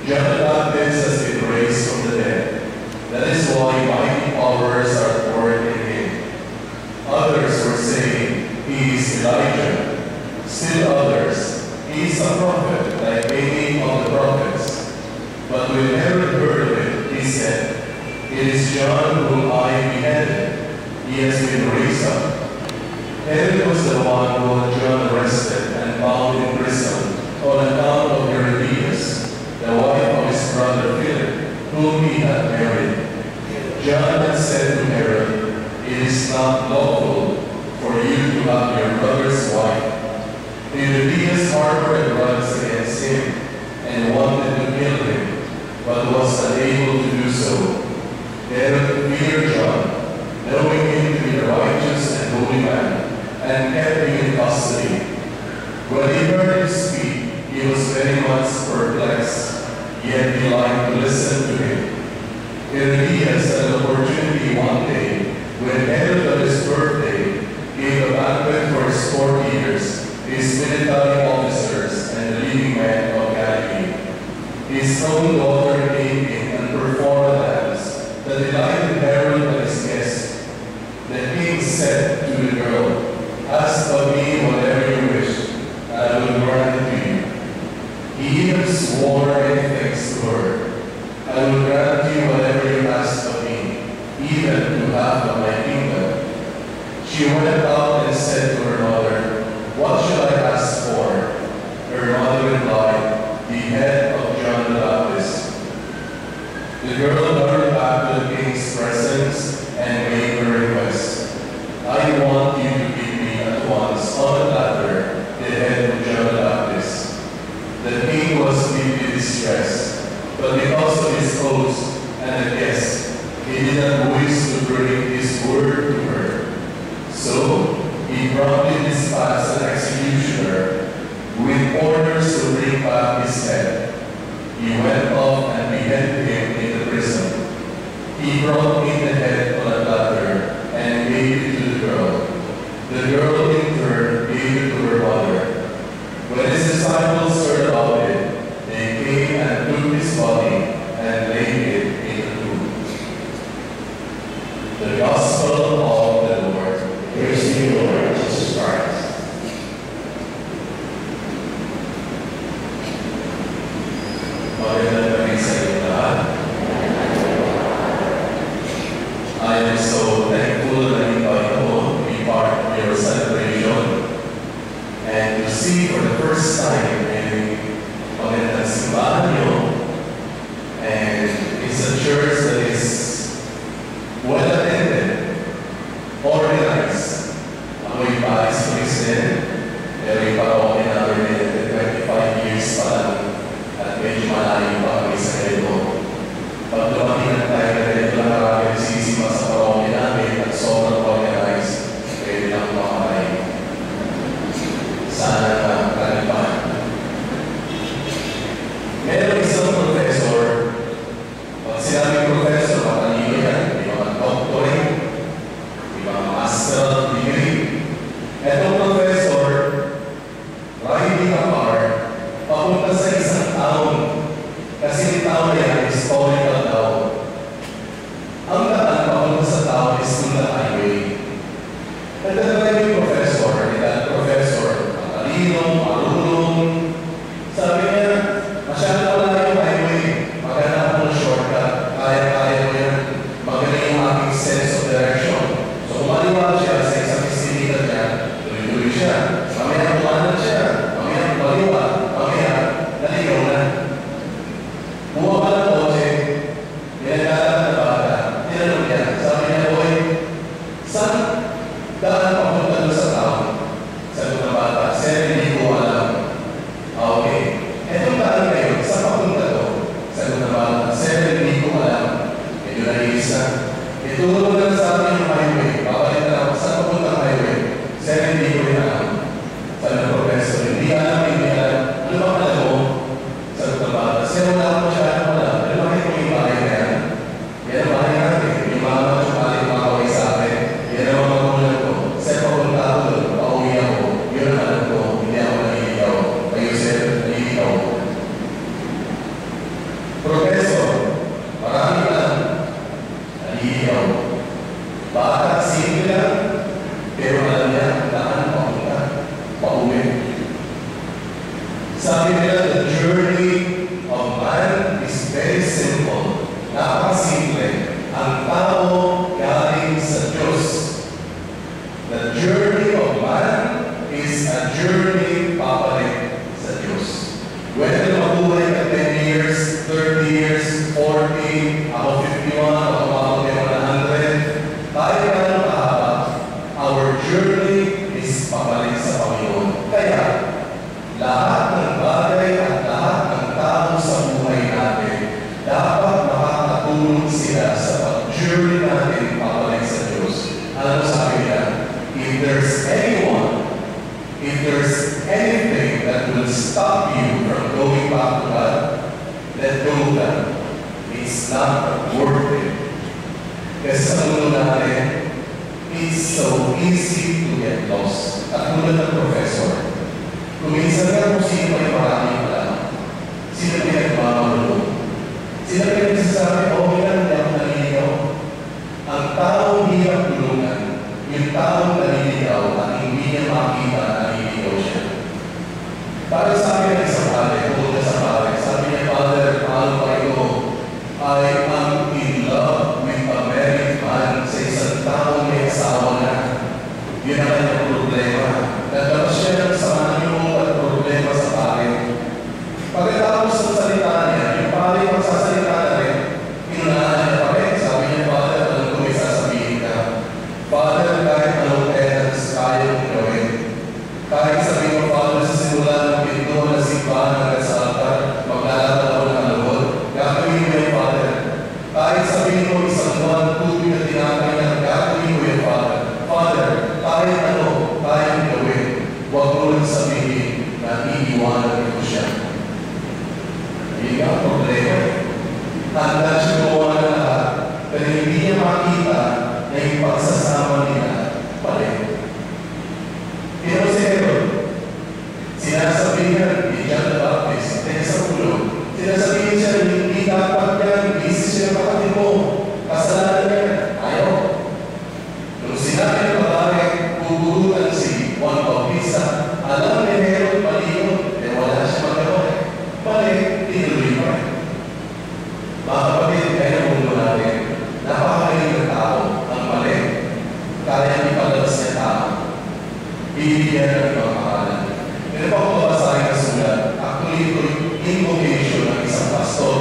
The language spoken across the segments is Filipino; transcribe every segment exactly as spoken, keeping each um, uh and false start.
John the Baptist has been raised from the dead. That is why mighty powers are poured in him. Others were saying, he is Elijah. Still others, he is a prophet, like any of the prophets. But when Herod heard of it, he said, it is John whom I beheaded. He has been raised up. Herod was the one who had John arrested and bound in prison on account of Herodias, the wife of his brother Philip, whom he had married. John had said to Herod, it is not lawful for you to have your brother's wife. Herodias harbored grudges against him and wanted to kill him, but was unable to do so. Herod feared John, knowing him to be a righteous and holy man, and kept him in custody. When he heard him speak, he was very much perplexed, yet he liked to listen to him. Herodias had an opportunity one day, when Herod on his birthday gave a banquet for his court years, his military officers, and the leading men of Galilee. His own daughter came in and performed a dance that delighted Herod and his guests. The king said to the girl, ask of me whatever you wish, and I will grant it to you. He even swore many things to her. I will grant you whatever you ask of me, even to half of my kingdom. She went out and said to her mother, what shall I ask for? Her mother replied, the head of John the Baptist. The girl hurried back to the king's presence and made her request. I want you to give me at once on a platter the head of John the Baptist. The king was deeply distressed, but because of his host and the guests, he did not wish to bring his word to her. So he promptly dispatched an executioner with orders to bring back his head. He went off and beheaded him in the prison. He brought in the head on a platter and gave it to the girl. The girl in turn gave it to her mother. When his disciples heard about it, they came and took his body and laid it in the tomb. The Gospel of the Lord. Praise to you, Lord Jesus Christ. Magandang gabi sa inyo lahat. I am so thankful that you invite ako to be part of your celebration and to see for the first time in magandang simbahan nyo. And it's a church that is well attended, organized. Ako'y Paris Police din, pero yung parokya namin twenty-five years pa lang at medyo malayo pa kami sa ganito. Pag dumating na tayo na ganito lang marami nagsisima sa parokya namin at sobrang organized, pwede lang makakain. Sana na kalipan. Meron isang professor, pag sinabing professor, matalino yan, may mga doctorate, may mga master degree. Etong professor, riding a car, papunta sa isang town, kasi yung town na yan, historical daw. Ang daan papunta sa town is through the highway. Nagdadala yung professor, nila professor, matalino, marunong. Sabi niya, masyado na wala yung highway. Maganda ako ng shortcut. Kaya-kaya ko yan. Magaling yung aking sense of direction. So kumaliwa siya sa isang istinita niya, tuloy-tuloy siya. Mamaya kumanan siya. Mamaya kumaliwa. Mamaya naligaw na. let go lang. It's not worth it. Kasi sa mundo natin, it's so easy to get lost. At tulad ng professor, kung minsan nga kung sino ay maraming alam, sino pinagmamalulong, sino pinagsasabi, okay lang, hindi ako naliligaw. Ang taong hirap tulungan, yung taong naliligaw at hindi niya makita na naliligaw siya. Para sabi ng isang pare, pumunta sa pare, sabi niya, Father, paano pa ito? I am in love with a married man sa isang taong may asawa na. Yun ang kanyang problema. Nagdabas siya ng samaniyo at problema sa pare. Pagkatapos ng salita niya, yung pare magsasalita na rin, inunahan niya pa rin. Sabi niya, Father, alam ko may sasabihin ka. Father, kahit anong penance kaya kong gawin. Kahit sabihin mo, Father, sa simula ng pinto na simbahan hanggang sa altar, maglalataw ng alawod, gagawin mo yung Father. Kahit sabihin mo, isang buwan, tubig na tinakay na, gagawin mo yung Father. Father, kahit ano, kaya kong gawin. Huwag mo lang sabihin na iiwanan ko siya. Hindi ang problema. Handa siya gawa na lahat, pero hindi niya makita na yung pagsasama nila pala. Pero si Herod, sinasabi niya, hindi John the Baptist, kaya sa ulo, sinasabihin siya, hindi dapat yan, busy siya ng kapatid mo, kasalanan niya, ayaw. Nung sinabi ng babae, buburutan si Juan Bautista, alam ni Herod, mali yun, eh wala siya magawa. Mali, tinuloy pa rin. Mga kapatid, kaya ng mundo natin, napakagaling ng tao, ang mali, kaya ipalabas niya tao. Bibigyan ng ibang pangalan. Pero pa kung mabasahin na sulat, actually ito yung invocation ng isang pastor.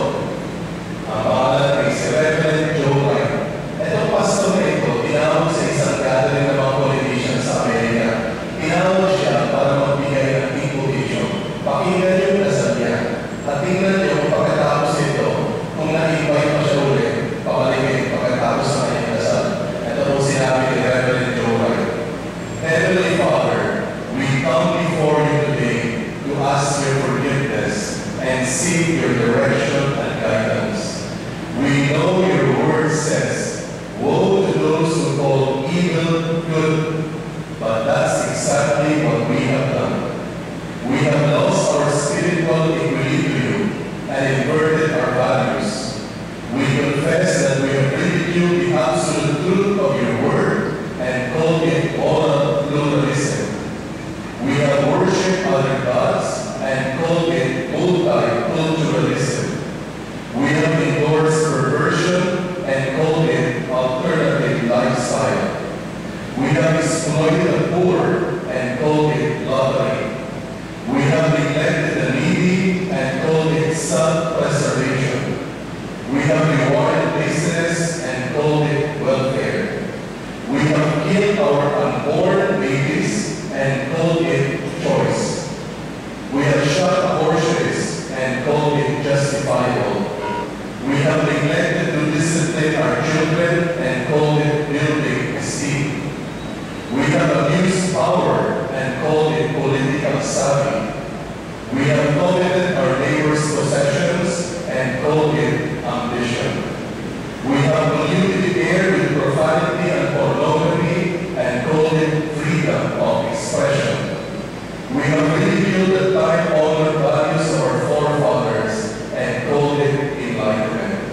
Ang pangalan ay si Reverend Joe Wright. Itong pastor na ito, tinawag sa isang gathering ng mga politicians sa Amerika. Tinawag siya para magbigay ng invocation. Pakinggan niyo na sa niya. At tingnan niyo pagkatapos ito, kung na-invite pa siya ulit, pabalikin pagkatapos sa kanyang dasal. Ito po sinabi ni Reverend Joe Wright. Heavenly Father, we come before you today to ask your forgiveness and seek your direction and guidance. We know your word says, woe to those who call evil good, but that's exactly what we have done. We have lost our spiritual equilibrium and inverted our values. We confess that we have ridiculed the absolute truth of your word and called it moral pluralism. We have worshipped other gods and called it multiculturalism. We have endorsed perversion and called it alternative lifestyle. We have exploited the poor and called it lottery. We have neglected the needy and called it self-preservation. We have rewarded business and called it welfare. We have killed our unborn babies and called it choice. We have shut abortionists and called it justifiable. We have neglected to discipline our children and called it building esteem. We have abused power and called it political savvy. We have coveted our neighbor's possessions and called it ambition. We have polluted the air with profanity and pornography and called it freedom of expression. We have ridiculed the time-honored values of our forefathers and called it enlightenment.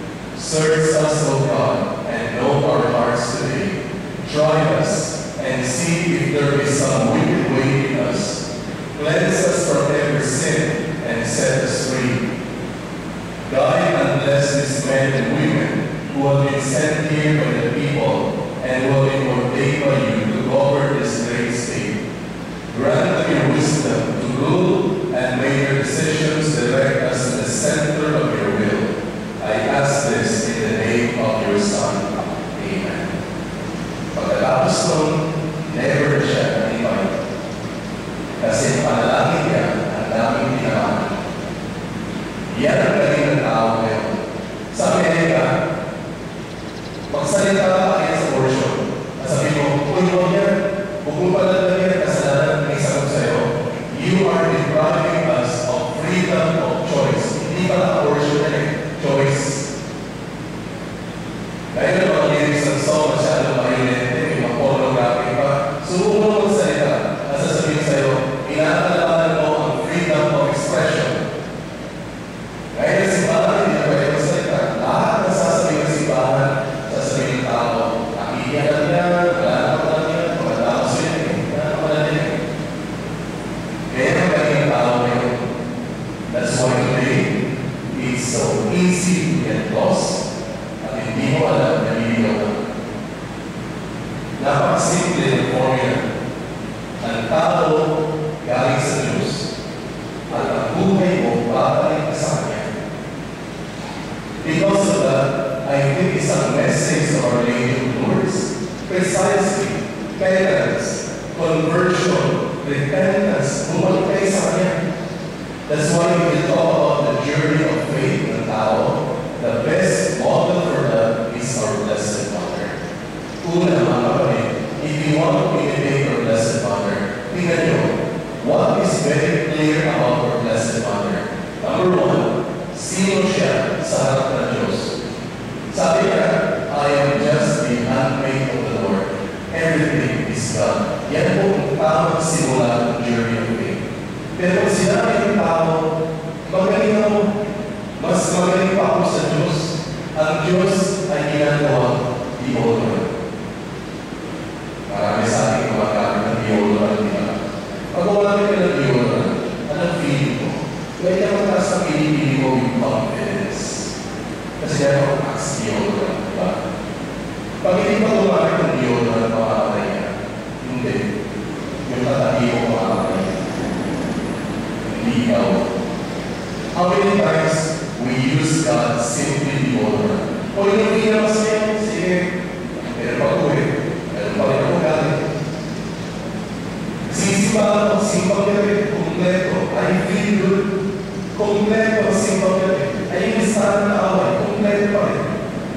Search us, O God, and know our hearts today. Try us and see if there is some wicked way in us. Cleanse us from every sin and set us free. Guide and bless these men and women who have been sent here by the people and who have been ordained by you to govern this great state. Grant them your wisdom to rule and may your decisions direct us to the center of your will. I ask this in the name of your Son. Amen. Pagkatapos nun, never na siya na-invite. Kasi panalangin niya ang daming tinamaan. Yan ang galing ng tao ngayon. Sa Amerika, magsalita ka kaya sa worship. Sabi mo, uy mo yan, huwag mo pala lang yan kasalanan ng isang sa'yo. You are depriving us of freedom of choice. Hindi pala worship easy to get lost at hindi mo alam na niligaw ka. Napakasimple ng formula. Ang tao galing sa Diyos at ang buhay mo babalik sa Kanya. Because of that, I think isang message of Our Lady of Lourdes, precisely, penance, conversion, repentance, bumalik kayo sa Kanya. That's why we talk about the journey of faith ng tao. The best model for that is our Blessed Mother. Una, mga kapatid, if you want to imitate our Blessed Mother, tingnan nyo, what is very clear about our Blessed Mother? Number one, sino siya sa harap ng Diyos? Sabi niya, I am just the handmaid of the Lord. Everything is God. Yan po ang tamang simula ng journey of faith. Pero kung sinabi ng tao, magaling ako, mas magaling pa ako sa Diyos, ang Diyos ay ginagawa deodorant. Marami sa ating gumagamit ng deodorant, di ba? Pag gumamit ka ng deodorant, anong feeling mo? Kaya ka mataas na pinipili mo yung confidence. Kasi kaya ako max deodorant, di ba? Pag hindi pa gumamit ng deodorant, makakamay ka. Hindi. Yung tatabi mo makakamay ka. Hindi ikaw. How many times we use God simply deodorant? O yung pinamas niya, sige, pero pag-uwi, pero pa rin ako galing. Sisipa ako, simpang gabi, kumpleto, I feel good. Kumpleto, simpang gabi. Ay, yung saan na away, kumpleto pa rin.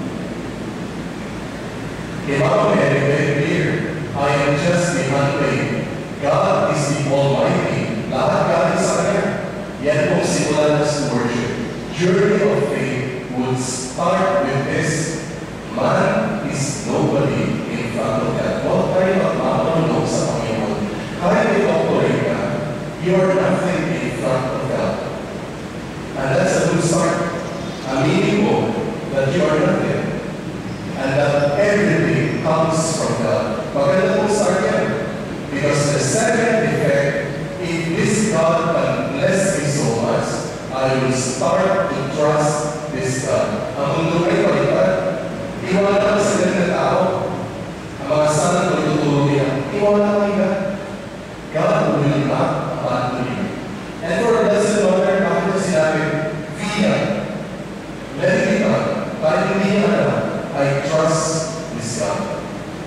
Kaya mga very, very clear, I am just the handmaid. God is the Almighty. Lahat galing sa Kanya. Yan pong simula ng stewardship. Journey of faith would start with this. Man is nobody in front of God. Huwag tayo magmamalunok sa Panginoon. Kahit i-operate ka, you are nothing in front of God. And that's a good start. Aminin mo that you are nothing. And that everything comes from God. Maganda pong start yan. Because the second effect, if this God can bless me so much, I will start to trust this God. Ang mundo ay palitan. Iwala ko sa ganyan na tao. Ang mga sana na tuturo niya, iwala ko niya. God will not abandon you. And for a Blessed Mother, bakit na sinabi, Via, let it be done. Kahit hindi niya alam, I trust this God.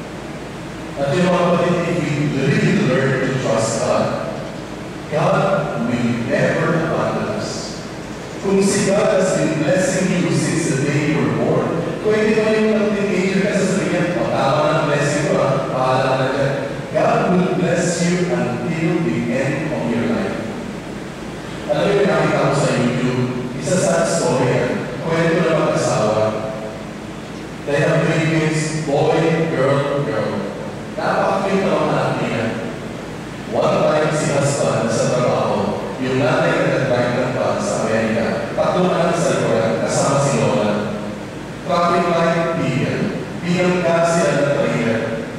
At yung mga kapatid, if we really learn to trust God, God will never abandon us. Kung si God has been blessing you since the day you were born, kung hindi ka yung teenager ka, sasabihin, o tama ng blessing ko, ha? Pahala ka na dyan. God will bless you until the end of your life. Alam mo yung nakita ko sa YouTube, isa sa story yan, kwento na mag-asawa. They have three kids, boy, girl, girl. Napaka-cute na mga anak niya. One time si husband sa trabaho, yung nanay na nag-drive ng van sa Amerika, tatlong anak sa likuran, kasama si Lola. Traffic light, tigil. Tigil ka siya ng trailer.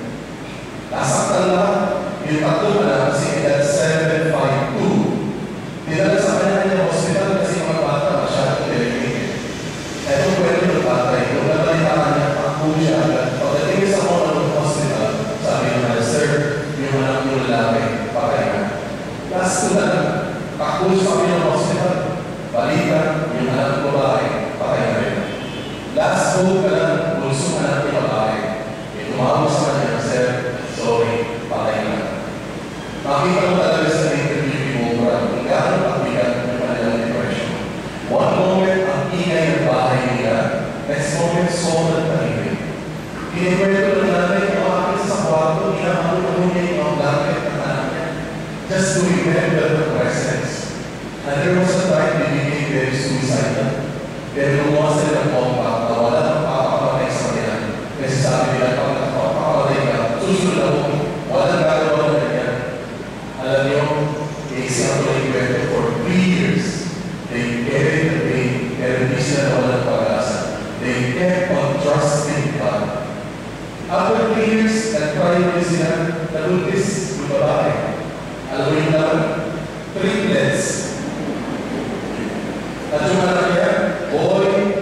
Nasaktan lahat. Yung tatlong anak kasi edad seven five two. Dinala sa kanya niya hospital kasi mga bata masyadong delicate. Etong kwento ng tatay, kung nabalitaan niya, ako siya agad. Pagdating sa mga ng hospital, sabi niya, sir, yung anak mo lalaki, patay na. Last ko na lang, takbo sa kami ng hospital. Balita, yung anak mo babae, patay na rin. Last hope ka lang, bulsong anak ni babae. E tumawag sa kanya, sir, sorry, patay na. Makita mo talaga sa interview ni Mora kung gano'ng pabigat yung kanilang depression. One moment, ang ingay ng bahay nila. Next moment, sobrang tahimik. Kinikwento na natin yung akin sa kwarto, inahamon niya yung mga blanket ng anak niya. Just to remember the presence. And there was a time they became very suicidal. Pero gumawa sila ng compact na wala nang papapatay sa kanila. Kasi sabi nila, pag nakapapatay ka, susunod ako, walang gagawa na ganyan. Alam niyo, i-example na ikwento for three years. They carried the pain, pero hindi sila nawala ng pag-asa. They kept on trusting God. After three years, nag-try nyo sila, nabuntis yung babae. Alam mo yung naman, triplets. At yung anak niya, boy,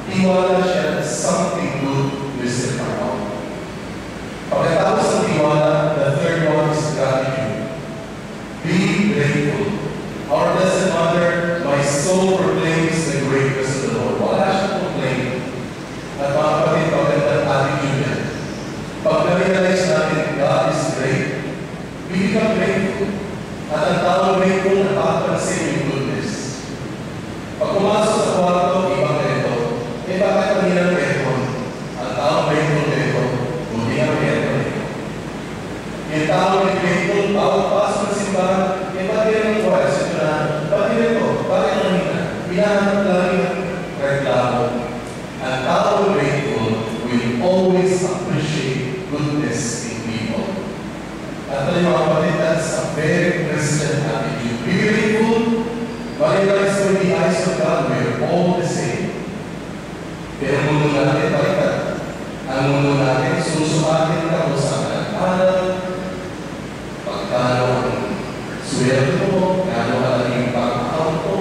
Tiwala siya na something good will still come out. Pagkatapos ng tiwala, the third one is gratitude. Be grateful. Our Blessed Mother, my soul proclaims the greatness of the Lord. Wala siyang complain. At mga kapatid, pagandang attitude yan. Pag na-realize natin, God is great, we become grateful. At ang tao grateful, napapansin yung goodness. Pag pumasok sa kwarto, ibang ganito. Eh, bakit ang hirang aircon? Ang tao grateful ganito, buti ang aircon. Yung tao grateful, bawat pasok ng simbahan, eh, bakit yan ang kwaya? Sito na, bakit ito? Bakit ang hina? Pinahanap lagi ng reklamo. Ang tao grateful will always appreciate goodness in people. At tayo mga kapatid, that's a very Christian attitude. Be grateful. Realize in the eyes of God, we are all the same. Pero ang mundo natin, balikat. Ang mundo natin, susukatin ka kung saan ka nagpanag, pagkano ang sweldo mo, kano ka lang yung pang-account mo.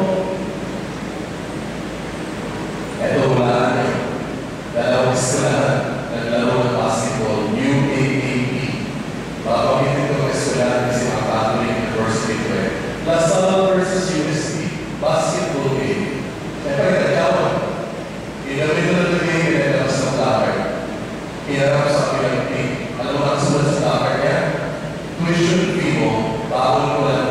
Ito wala na. Dalawang eskwelahan, naglaro ng basketball, U A A P. Papamitin ko ang eskwelahan kasi mga Catholic University ko eh. La Salle versus U S T, basketball game. Siyempre, nagkawan. Inamit na ng game, inalabas ng locker. Inarap sa pilang game. Alam mo ang sulat sa locker niya? Tuition fee mo, baon mo lang.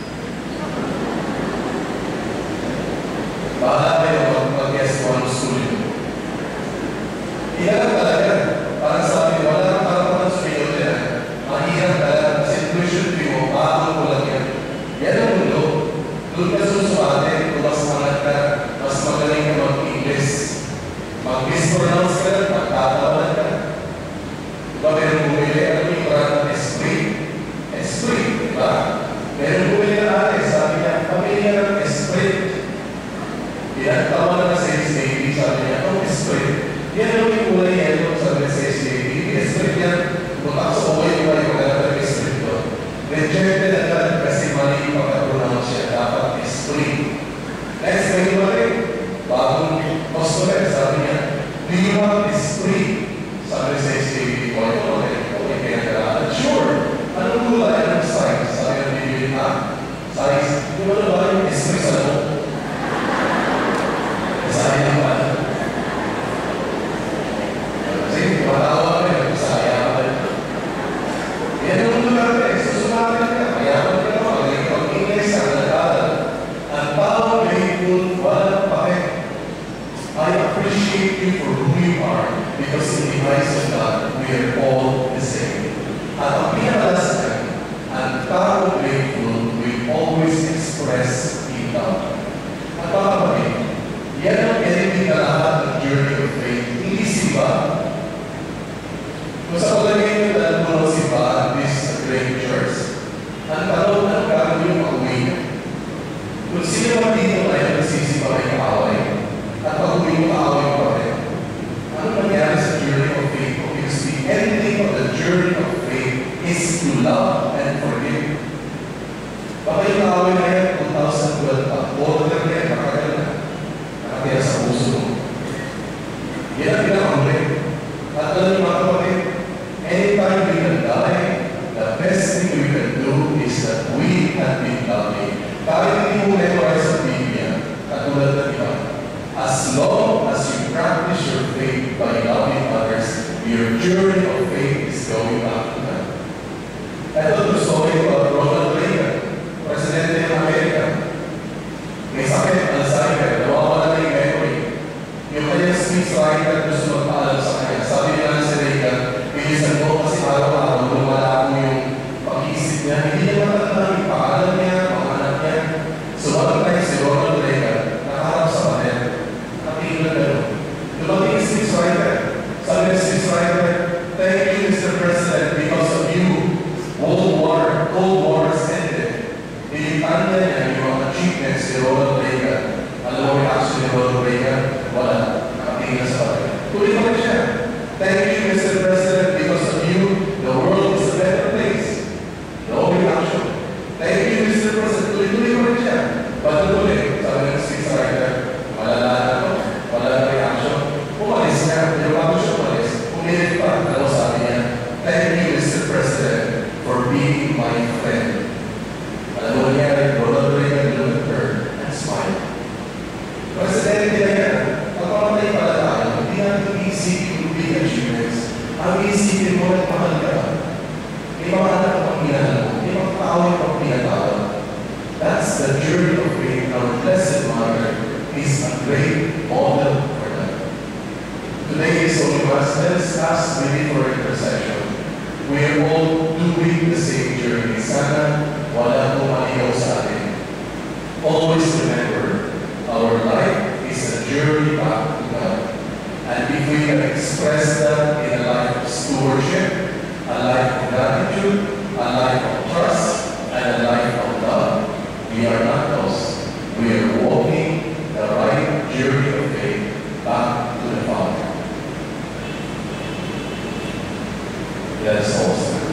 Bahala kayo mag-guess mo ang school nyo. Inarap talaga. Parang sabi, wala kang karapan sa video nila. Mahirap talaga kasi tuition fee mo, baon mo lang yan. Yan ang mundo. Doon ka susukatin, kung mas mangat ka, mas magaling ka mag-English. Mag-mispronounce ka, magtatawanan ka. Diba meron bumili, ano yung parang esprit? Esprit, diba? Meron bumili na ate, sabi niya, pamilya ng esprit. Pinagtawa na sa S A B, sabi niya, oh, esprit. Yan ang yung kulay yellow, sabi niya sa S A B. Esprit yan, butak sa okay, yung wala yung maganda ng esprit doon. Rejected agad kasi mali yung pagka-pronounce siya. Dapat esprit. Next, may iba rin. Bagong customer, sabi niya, do you have esprit? Sabi sa S A B, o ito, okay, kaya kailangan. Sure. Anong kulay? Anong size? Sabi niya, bibili na. Size. Di ba na ba yung esprit sa loob? Sabi niya ba? Kasi, matawa ka rin. Masaya ka rin. Yan ang mundo natin. Susumatin ka. Mayaman ka naman. Magaling pag-English sa nag-aaral. Ang tao grateful, walang pake. I appreciate you for who you are because in the eyes of God, we are all the same. At ang pinakalaskan, ang tao grateful will always express in love. At mga kapatid, yan ang enemy na lahat ng journey of faith. Hindi siba. Kung sa palagay nyo na puno si ba, this is a great church. Ang tanong ang gagawin yung pag-uwi niya. Kung sino man dito ay nagsisipa ay kaaway, at pag-uwi mo kaaway pa rin, ano nangyari sa journey of faith? Because the ending of the journey of faith is to love and forgive. Baka yung kaaway na yan, two thousand twelve pa, order na yan, makagal na. Nakatira sa puso mo. Yan ang pinakahuli. At alam niyo mga kapatid, anytime we can die, the best thing we can do is that we have been loving. Kahit hindi mo memorize sa Biblia, katulad ng iba, as long as you practice your faith by loving others, your journey of faith is going back to God. Ito true story about Ronald Reagan, Presidente ng Amerika. May sakit, Alzheimer, nawawala na yung memory. Yung kanyang speech writer gusto magpaalam sa kanya. Sabi niya si Reagan, bilisan mo kasi araw-araw lumala mo yung pag-iisip niya. Hindi niya matandaan yung paalam niya, mga anak niya. So one time si Ronald Reagan, nakaharap sa panel, natingin na gano'n. Dumating yung speech writer. Sabi ng speech writer, thank you, Mister President, because of you, World War, Cold War has ended. Nilitan niya niya yung mga achievements ni Ronald Reagan. Alam mo yung action ni Ronald Reagan? Wala. Nakatingin na sa panel. Tuloy pa rin siya. Thank you, Mister President, because of you, the world is a better place. No reaction. Thank you, Mister President. Tuloy-tuloy pa rin siya. Ba't tuloy? Sabi ng speech writer, wala na ito. Wala na reaction. great model for them. Today is Holy Mass. Let's ask really for intercession. We are all doing the same journey. Sana wala pong manigaw sa atin. Always remember, our life is a journey back to God. And if we can express that in a life of stewardship, a life of gratitude, a life of trust, and a life of love, we are not lost. We are walking the right journey of faith back to the Father. Let us all stand.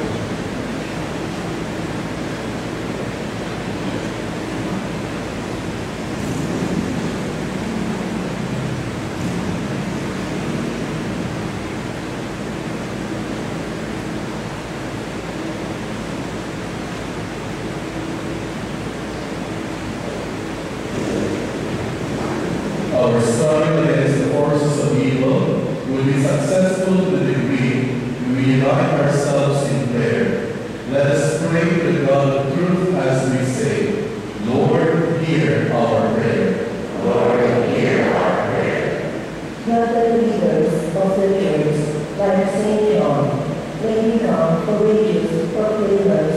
Our struggle against the forces of evil will be successful to the degree we unite ourselves in prayer. Let us pray to God of truth as we say, Lord, hear our prayer. Lord, hear our prayer. Brother leaders of the church, like Saint John, may become courageous proclaimers